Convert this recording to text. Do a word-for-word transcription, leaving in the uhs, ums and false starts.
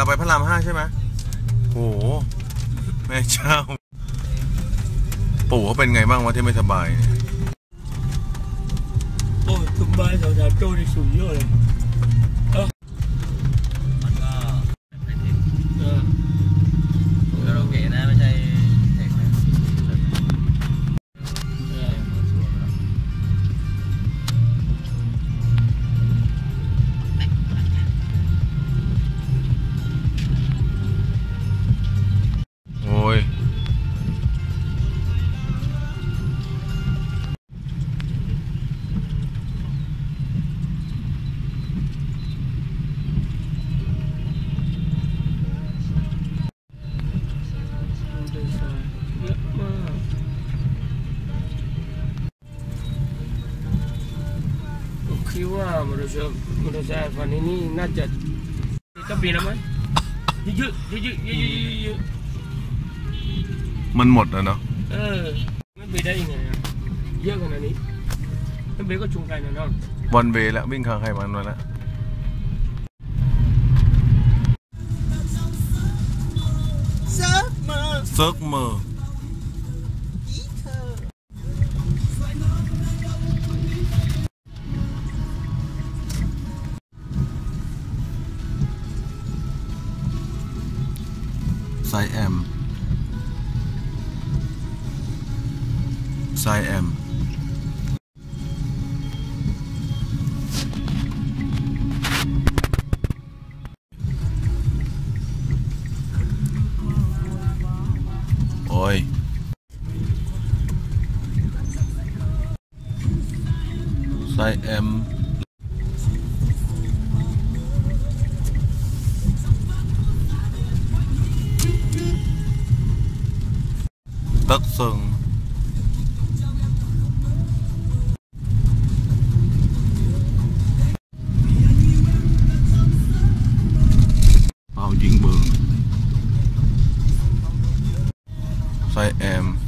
ไปพระรามห้าใช่ไหมโอ้โหแม่เจ้าปู่เขาเป็นไงบ้างวะที่ไม่สบายเนี่ยโอ้สบายสาวๆโตได้สูงเยอะเลยเออมันก็เออโอเคนะไม่ใช่เด็กนะโอ้ยคิดว่ามอเตอร์ไซค์มอเตอร์ไซค์คันนี้นี่น่าจะจะเปลี่ยนแล้วไหมเยอะเยอะเยอะเยอะเยอะมันหมดแล้วเนาะเออไม่เบรกได้ยังไงเยอะขนาดนี้ไม่เบรกก็ชุงไกลนะน้องวันเวย์แล้ววิ่งข้างใครมันวันละเซิร์ฟเมอร์เซิร์ฟเมอร์ไซแอมไซแอมโอ้ยไซแอมตักซึงเอายิงเบอร์ไซแอม